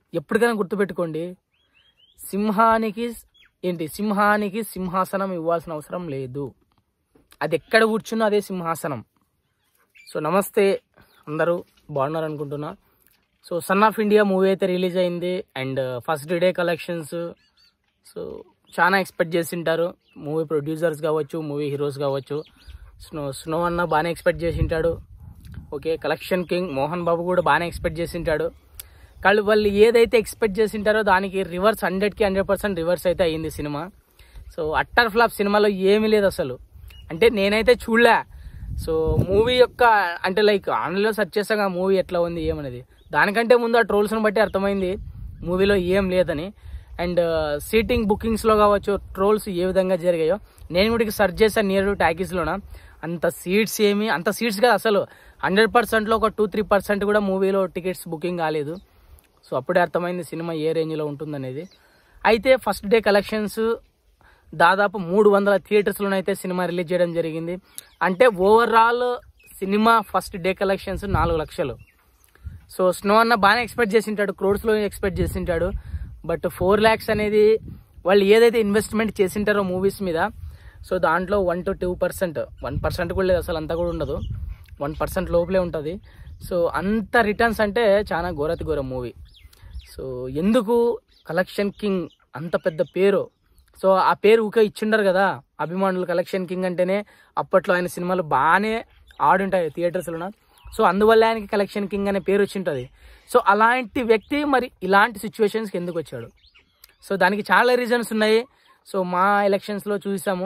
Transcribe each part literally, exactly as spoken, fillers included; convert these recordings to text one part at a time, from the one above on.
ఎప్పటికైనా గుర్తుపెట్టుకోండి, సింహానికి ఏంటి సింహానికి సింహాసనం ఇవ్వాల్సిన అవసరం లేదు. అది ఎక్కడ కూర్చున్నా అదే సింహాసనం. సో నమస్తే, అందరూ బాగున్నారు అనుకుంటున్నా. So son of India movie అయితే రిలీజ్ అయింది. And first day collections so చాలా ఎక్స్పెక్ట్ చేసింటారు. మూవీ ప్రొడ్యూసర్స్ కావచ్చు, మూవీ హీరోస్ కావచ్చు. స్నో స్నో అన్న బాగానే ఎక్స్పెక్ట్ చేసింటాడు. Okay, collection king Mohan Babu కూడా బాగానే ఎక్స్పెక్ట్ చేసింటాడు. కానీ వాళ్ళు ఏదైతే ఎక్స్పెక్ట్ చేసింటారో దానికి రివర్స్, హండ్రెడ్కి హండ్రెడ్ పర్సెంట్ రివర్స్ అయితే అయ్యింది సినిమా. సో అట్టర్ ఫ్లాప్ సినిమాలో ఏమీ లేదు అసలు. అంటే నేనైతే చూడలే. సో మూవీ యొక్క అంటే లైక్ ఆన్లైన్లో సెర్చ్ చేసాక ఆ మూవీ ఎట్లా ఉంది ఏమనేది, దానికంటే ముందు ఆ ట్రోల్స్ని బట్టి అర్థమైంది మూవీలో ఏం లేదని. అండ్ సీటింగ్ బుకింగ్స్లో కావచ్చు, ట్రోల్స్ ఏ విధంగా జరిగాయో నేను కూడా సెర్చ్ చేశాను నియర్ టాకీస్లోన. అంత సీట్స్ ఏమి అంత సీట్స్ కాదు అసలు, హండ్రెడ్ పర్సెంట్లో ఒక టూ త్రీ పర్సెంట్ కూడా మూవీలో టికెట్స్ బుకింగ్ కాలేదు. సో అప్పుడే అర్థమైంది సినిమా ఏ రేంజ్లో ఉంటుందనేది. అయితే ఫస్ట్ డే కలెక్షన్స్ దాదాపు మూడు వందల థియేటర్స్లోనైతే సినిమా రిలీజ్ చేయడం జరిగింది. అంటే overall cinema first day collections నాలుగు లక్షలు. సో స్నో అన్న బాగానే ఎక్స్పెక్ట్ చేసింటాడు, క్రోడ్స్లో ఎక్స్పెక్ట్ చేసింటాడు. బట్ ఫోర్ ల్యాక్స్ అనేది వాళ్ళు ఏదైతే ఇన్వెస్ట్మెంట్ చేసింటారో మూవీస్ మీద, సో దాంట్లో one to two percent one percent కూడా లేదు అసలు, అంతా కూడా ఉండదు, వన్ పర్సెంట్ లోపలే ఉంటుంది. సో అంత రిటర్న్స్ అంటే చాలా ఘోరతి ఘోర మూవీ. సో ఎందుకు కలెక్షన్ కింగ్ అంత పెద్ద పేరు, సో ఆ పేరు ఊకే ఇచ్చిండరు కదా అభిమానులు. కలెక్షన్ కింగ్ అంటేనే అప్పట్లో ఆయన సినిమాలు బాగానే ఆడుంటాయి థియేటర్స్లో. సో అందువల్ల ఆయనకి కలెక్షన్ కింగ్ అనే పేరు వచ్చింటుంది. సో అలాంటి వ్యక్తి మరి ఇలాంటి సిచ్యువేషన్స్కి ఎందుకు వచ్చాడు? సో దానికి చాలా రీజన్స్ ఉన్నాయి. సో మా ఎలక్షన్స్లో చూసాము.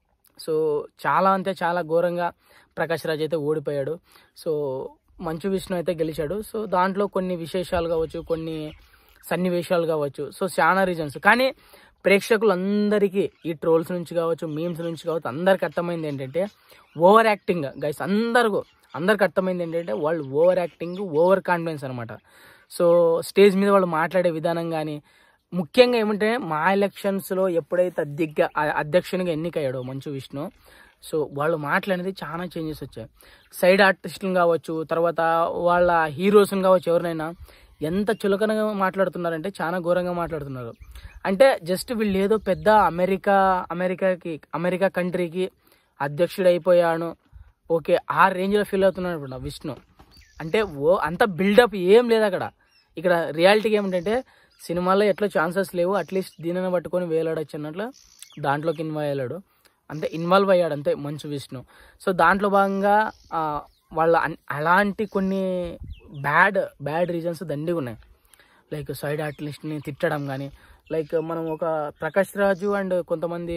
సో చాలా అంటే చాలా ఘోరంగా ప్రకాష్ రాజ్ అయితే ఓడిపోయాడు. సో మంచు విష్ణు అయితే గెలిచాడు. సో దాంట్లో కొన్ని విశేషాలు కావచ్చు, కొన్ని సన్నివేశాలు కావచ్చు, సో చాలా రీజన్స్. కానీ ప్రేక్షకులందరికీ ఈ ట్రోల్స్ నుంచి కావచ్చు, మీమ్స్ నుంచి కావచ్చు, అందరికి అర్థమైంది ఏంటంటే ఓవర్ యాక్టింగ్ గైస్. అందరికీ అందరికి అర్థమైంది ఏంటంటే వాళ్ళు ఓవర్ యాక్టింగ్, ఓవర్ కాన్ఫిడెన్స్ అనమాట. సో స్టేజ్ మీద వాళ్ళు మాట్లాడే విధానం కానీ, ముఖ్యంగా ఏమంటే మా ఎలక్షన్స్లో ఎప్పుడైతే అధ్యక్ష అధ్యక్షునిగా ఎన్నికయ్యాడో మంచు విష్ణు, సో వాళ్ళు మాట్లాడేది చాలా చేంజెస్ వచ్చాయి. సైడ్ ఆర్టిస్టులు కావచ్చు, తర్వాత వాళ్ళ హీరోస్ని కావచ్చు, ఎవరినైనా ఎంత చులకనగా మాట్లాడుతున్నారంటే చాలా ఘోరంగా మాట్లాడుతున్నారు. అంటే జస్ట్ వీళ్ళు ఏదో పెద్ద అమెరికా అమెరికాకి అమెరికా కంట్రీకి అధ్యక్షుడు అయిపోయాను, ఓకే ఆ రేంజ్లో ఫీల్ అవుతున్నాడు విష్ణు. అంటే ఓ అంత బిల్డప్ ఏం లేదు అక్కడ. ఇక్కడ రియాలిటీకి ఏమిటంటే సినిమాలో ఎట్లా ఛాన్సెస్ లేవు, అట్లీస్ట్ దీనిని పట్టుకొని వేలాడచ్చు అన్నట్లు దాంట్లోకి ఇన్వాల్వ్ అయ్యాడు. అంతే ఇన్వాల్వ్ అయ్యాడు అంతే మంచు విష్ణు. సో దాంట్లో భాగంగా వాళ్ళ అలాంటి కొన్ని బ్యాడ్ బ్యాడ్ రీజన్స్ దండిగా ఉన్నాయి. లైక్ సైడ్ ఆర్టిస్ట్ని తిట్టడం కానీ, లైక్ మనం ఒక ప్రకాష్ రాజు అండ్ కొంతమంది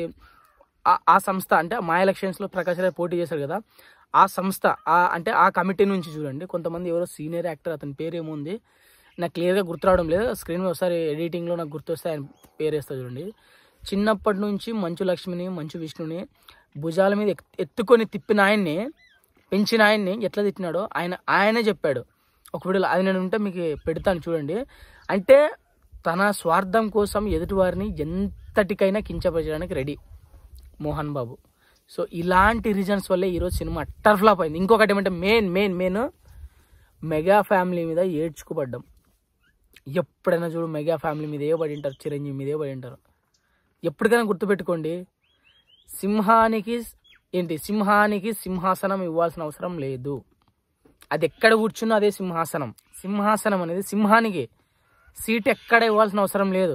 ఆ సంస్థ అంటే మా ఎలక్షన్స్లో ప్రకాష్ రాజు పోటీ చేశారు కదా, ఆ సంస్థ అంటే ఆ కమిటీ నుంచి చూడండి కొంతమంది ఎవరో సీనియర్ యాక్టర్, అతని పేరు ఏముంది నాకు క్లియర్గా గుర్తురావడం లేదు, స్క్రీన్ మీద ఒకసారి ఎడిటింగ్లో నాకు గుర్తొస్తే ఆయన పేరు వేస్తా చూడండి. చిన్నప్పటి నుంచి మంచు లక్ష్మిని, మంచు విష్ణుని భుజాల మీద ఎత్తుకొని తిప్పిన ఆయన్ని, పెంచిన ఆయన్ని ఎట్లా తిట్టినాడో ఆయన ఆయనే చెప్పాడు ఒక వీడియోలో. అది నేను ఉంటే మీకు పెడతాను చూడండి. అంటే తన స్వార్థం కోసం ఎదుటివారిని ఎంతటికైనా కించపరచడానికి రెడీ మోహన్ బాబు. సో ఇలాంటి రీజన్స్ వల్లే ఈరోజు సినిమా అట్టర్ ఫ్లాప్ అయింది. ఇంకొకటి ఏమంటే main main main mega family మీద ఏడ్చుకోబడ్డం. ఎప్పుడైనా చూడు మెగా ఫ్యామిలీ మీద ఏ పడి ఉంటారు, చిరంజీవి మీద ఏ పడి ఉంటారు. ఎప్పటికైనా గుర్తుపెట్టుకోండి, సింహానికి ఏంటి సింహానికి సింహాసనం ఇవ్వాల్సిన అవసరం లేదు. అది ఎక్కడ కూర్చున్నా అదే సింహాసనం. సింహాసనం అనేది సింహానికి, సీట్ ఎక్కడ ఇవ్వాల్సిన అవసరం లేదు.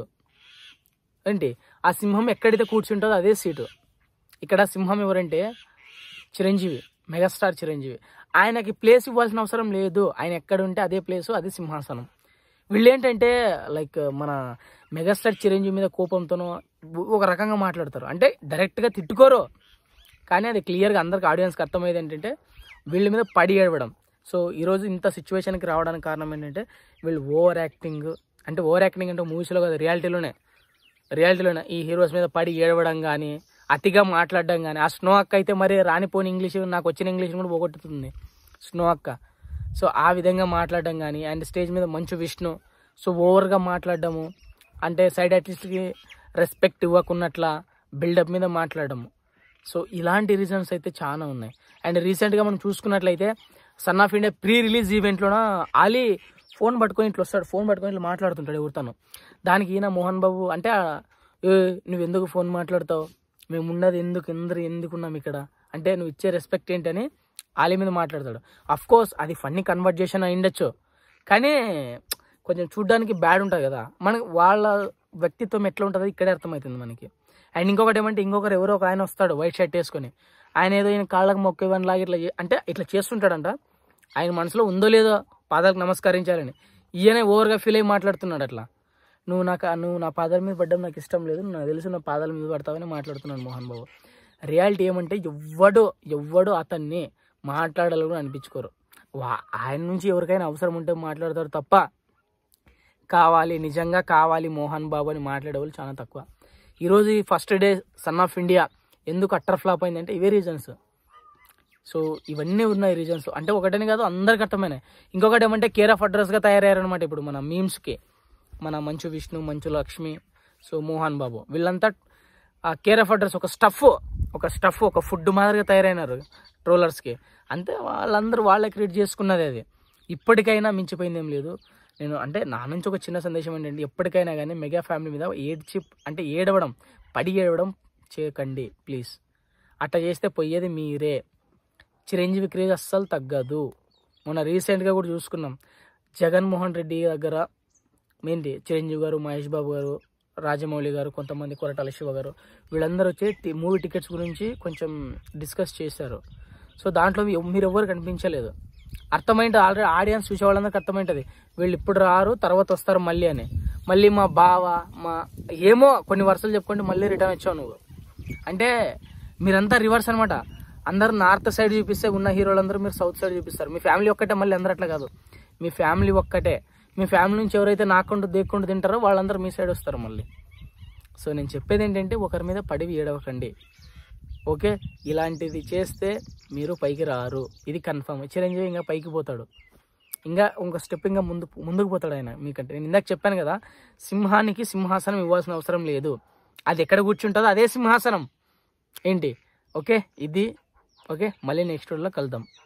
ఏంటి ఆ సింహం ఎక్కడైతే కూర్చుంటుందో అదే సీటు. ఇక్కడ సింహం ఎవరంటే చిరంజీవి, మెగాస్టార్ చిరంజీవి. ఆయనకి ప్లేస్ ఇవ్వాల్సిన అవసరం లేదు. ఆయన ఎక్కడ ఉంటే అదే ప్లేసు, అది సింహాసనం. వీళ్ళు ఏంటంటే లైక్ మన మెగాస్టార్ చిరంజీవి మీద కోపంతోనో ఒక రకంగా మాట్లాడతారు. అంటే డైరెక్ట్గా తిట్టుకోరు, కానీ అది క్లియర్గా అందరికి ఆడియన్స్కి అర్థమయ్యేది ఏంటంటే వీళ్ళ మీద పడి ఏడవడం. సో ఈరోజు ఇంత సిచ్యువేషన్కి రావడానికి కారణం ఏంటంటే వీళ్ళు ఓవర్ యాక్టింగ్. అంటే ఓవర్ యాక్టింగ్ అంటే మూవీస్లో కదా, రియాలిటీలోనే రియాలిటీలోనే ఈ హీరోస్ మీద పడి ఏడవడం కానీ, అతిగా మాట్లాడడం కానీ. ఆ స్నో అక్క అయితే మరి రానిపోని ఇంగ్లీష్, నాకు వచ్చిన ఇంగ్లీష్ కూడా పోగొట్టుతుంది స్నో అక్క. సో ఆ విధంగా మాట్లాడడం కానీ, అండ్ స్టేజ్ మీద మంచు విష్ణు సో ఓవర్గా మాట్లాడడము, అంటే సైడ్ ఆర్టిస్ట్కి రెస్పెక్ట్ ఇవ్వకున్నట్ల బిల్డప్ మీద మాట్లాడడము. సో ఇలాంటి రీజన్స్ అయితే చాలా ఉన్నాయి. అండ్ రీసెంట్గా మనం చూసుకున్నట్లయితే son of India pre release ఈవెంట్లోన ఆలీ ఫోన్ పట్టుకొని ఇట్లా వస్తాడు, ఫోన్ పట్టుకొని ఇట్లా మాట్లాడుతుంటాడు ఎవరితోనో. దానికి ఈయన మోహన్ బాబు అంటే ఏ నువ్వు ఎందుకు ఫోన్ మాట్లాడతావు, మేము ఉన్నది ఎందుకు ఎందరు ఎందుకున్నాం ఇక్కడ అంటే నువ్వు ఇచ్చే రెస్పెక్ట్ ఏంటని వాళ్ళ మీద మాట్లాడతాడు. అఫ్ కోర్స్ అది ఫన్నీ కన్వర్జేషన్ అయి ఉండొచ్చు, కానీ కొంచెం చూడ్డానికి బ్యాడ్ ఉంటుంది కదా. మనకి వాళ్ళ వ్యక్తిత్వం ఎట్లా ఉంటుందో ఇక్కడే అర్థమవుతుంది మనకి. అండ్ ఇంకొకటి ఏమంటే ఇంకొకరు ఎవరో ఒక ఆయన వస్తాడు వైట్ షర్ట్ వేసుకొని, ఆయన ఏదో ఈయన కాళ్ళకు మొక్కేవని లాగా ఇట్లా అంటే ఇట్లా చేస్తుంటాడంట. ఆయన మనసులో ఉందో లేదో పాదాలకు నమస్కరించాలని, ఈయనే ఓవర్గా ఫీల్ అయ్యి మాట్లాడుతున్నాడు అట్లా. నువ్వు నాకు నువ్వు నా పాదాల మీద పడ్డం నాకు ఇష్టం లేదు, నాకు తెలుసు నా పాదాల మీద పడతావని మాట్లాడుతున్నాడు మోహన్ బాబు. రియాలిటీ ఏమంటే ఎవ్వడు ఎవ్వడు అతన్ని మాట్లాడాలని అనిపించుకోరు. వా ఆయన నుంచి ఎవరికైనా అవసరం ఉంటే మాట్లాడతారు తప్ప కావాలి నిజంగా కావాలి మోహన్ బాబు అని మాట్లాడే వాళ్ళు చాలా తక్కువ. ఈరోజు ఈ first day son of India ఎందుకు అట్టర్ ఫ్లాప్ అయిందంటే ఇవే రీజన్స్. సో ఇవన్నీ ఉన్నాయి రీజన్స్, అంటే ఒకటని కాదు అందరికి అర్థమైనాయి. ఇంకొకటి ఏమంటే కేర్ ఆఫ్ అడ్రస్గా తయారయ్యారనమాట ఇప్పుడు మన మీమ్స్కి. మన మంచు విష్ణు, మంచు లక్ష్మి, సో మోహన్ బాబు వీళ్ళంతా ఆ కేర్ ఆఫ్ అడ్రస్ ఒక స్టఫ్ ఒక స్టఫ్ ఒక ఫుడ్ మాదిరిగా తయారైనారు ట్రోలర్స్కి. అంతే వాళ్ళందరూ వాళ్ళే క్రియేట్ చేసుకున్నది. అది ఇప్పటికైనా మించిపోయింది ఏం లేదు. నేను అంటే నా నుంచి ఒక చిన్న సందేశం ఏంటంటే ఎప్పటికైనా కానీ మెగా ఫ్యామిలీ మీద ఏడ్చి అంటే ఏడవడం పడి ఏడవడం చేయకండి ప్లీజ్. అట్లా చేస్తే పోయేది మీరే. చిరంజీవి క్రేజ్ అస్సలు తగ్గదు. మొన్న రీసెంట్గా కూడా చూసుకున్నాం, జగన్మోహన్ రెడ్డి దగ్గర ఏంటి చిరంజీవి గారు, మహేష్ బాబు గారు, రాజమౌళి గారు, కొంతమంది కొరటాల శివ గారు వీళ్ళందరూ వచ్చి మూవీ టికెట్స్ గురించి కొంచెం డిస్కస్ చేశారు. సో దాంట్లో మీరు ఎవరు కనిపించలేదు. అర్థమైంది, ఆల్రెడీ ఆడియన్స్ చూసే వాళ్ళందరికీ అర్థమైంటుంది వీళ్ళు ఇప్పుడు రారు తర్వాత వస్తారు మళ్ళీ అని. మళ్ళీ మా బావ మా ఏమో కొన్ని వరుసలు చెప్పుకుంటే మళ్ళీ రిటర్న్ వచ్చావు నువ్వు. అంటే మీరంతా రివర్స్ అనమాట. అందరు నార్త్ సైడ్ చూపిస్తే ఉన్న హీరోలందరూ మీరు సౌత్ సైడ్ చూపిస్తారు. మీ ఫ్యామిలీ ఒక్కటే, మళ్ళీ అందరూ అట్లా కాదు. మీ ఫ్యామిలీ ఒక్కటే. మీ ఫ్యామిలీ నుంచి ఎవరైతే నాకుంటూ దేక్కుంటూ తింటారో వాళ్ళందరూ మీ సైడ్ వస్తారు మళ్ళీ. సో నేను చెప్పేది ఏంటంటే ఒకరి మీద పడి ఏడవకండి, ఓకే? ఇలాంటిది చేస్తే మీరు పైకి రారు, ఇది కన్ఫర్మ్. చిరంజీవి ఇంకా పైకి పోతాడు, ఇంకా ఇంకో స్టెప్ ఇంకా ముందు ముందుకు పోతాడు ఆయన మీకంటే. నేను ఇందాక చెప్పాను కదా, సింహానికి సింహాసనం ఇవ్వాల్సిన అవసరం లేదు, అది ఎక్కడ కూర్చుంటుందో అదే సింహాసనం ఏంటి, ఓకే? ఇది ఓకే. మళ్ళీ నెక్స్ట్ వీడియోలో కలుద్దాం.